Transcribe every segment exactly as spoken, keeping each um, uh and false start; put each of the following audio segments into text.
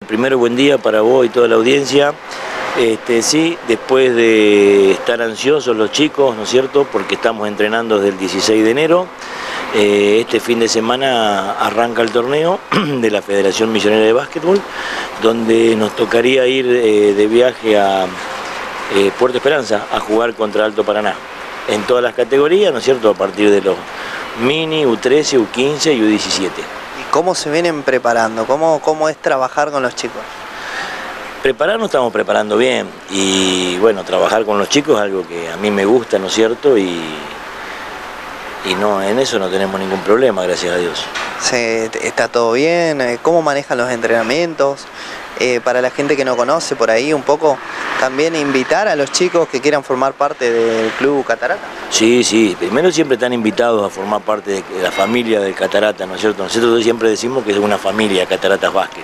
primero buen día para vos y toda la audiencia. Este, sí, después de estar ansiosos los chicos, ¿no es cierto?, porque estamos entrenando desde el dieciséis de enero, eh, este fin de semana arranca el torneo de la Federación Misionera de Básquetbol, donde nos tocaría ir eh, de viaje a eh, Puerto Esperanza a jugar contra Alto Paraná, en todas las categorías, ¿no es cierto?, a partir de los mini, U trece, U quince y U diecisiete. ¿Y cómo se vienen preparando? ¿Cómo, cómo es trabajar con los chicos? Prepararnos estamos preparando bien y bueno, trabajar con los chicos es algo que a mí me gusta, ¿no es cierto? Y, y no, en eso no tenemos ningún problema, gracias a Dios. ¿Se, ¿Está todo bien? ¿Cómo manejan los entrenamientos? Eh, para la gente que no conoce por ahí un poco, también invitar a los chicos que quieran formar parte del Club Catarata. Sí, sí, primero siempre están invitados a formar parte de la familia del Catarata, ¿no es cierto? Nosotros siempre decimos que es una familia, Cataratas Básquet.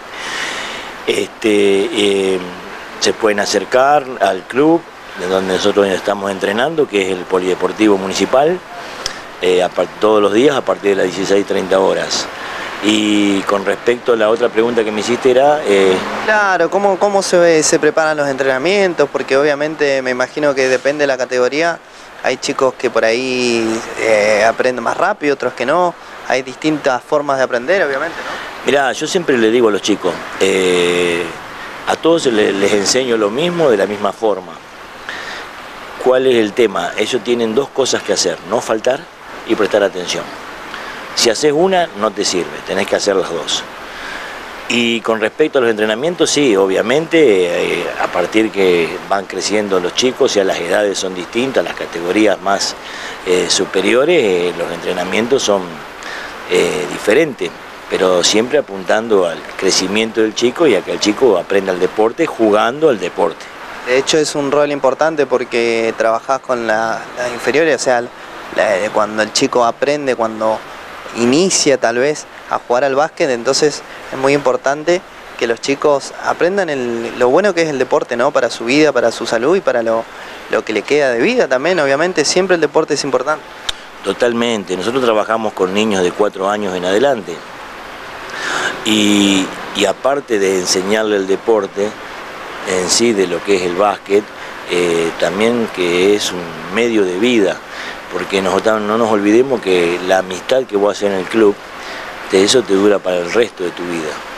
Este, eh, se pueden acercar al club de donde nosotros estamos entrenando, que es el Polideportivo Municipal, eh, a, todos los días a partir de las dieciséis treinta horas. Y con respecto a la otra pregunta que me hiciste era... Eh... Claro, ¿cómo, cómo se, ve, se preparan los entrenamientos? Porque obviamente me imagino que depende de la categoría, hay chicos que por ahí eh, aprenden más rápido, otros que no, hay distintas formas de aprender, obviamente, ¿no? Mirá, yo siempre le digo a los chicos, eh, a todos les, les enseño lo mismo de la misma forma. ¿Cuál es el tema? Ellos tienen dos cosas que hacer, no faltar y prestar atención. Si haces una, no te sirve, tenés que hacer las dos. Y con respecto a los entrenamientos, sí, obviamente, eh, a partir que van creciendo los chicos, ya las edades son distintas, las categorías más eh, superiores, eh, los entrenamientos son eh, diferentes, pero siempre apuntando al crecimiento del chico y a que el chico aprenda el deporte jugando al deporte. De hecho es un rol importante porque trabajás con las la inferiores, o sea, la, cuando el chico aprende, cuando inicia tal vez a jugar al básquet, entonces es muy importante que los chicos aprendan el, lo bueno que es el deporte, ¿no? Para su vida, para su salud y para lo, lo que le queda de vida también, obviamente siempre el deporte es importante. Totalmente, nosotros trabajamos con niños de cuatro años en adelante y, y aparte de enseñarle el deporte en sí, de lo que es el básquet, eh, también que es un medio de vida, porque nos, no nos olvidemos que la amistad que vos haces en el club, eso te dura para el resto de tu vida.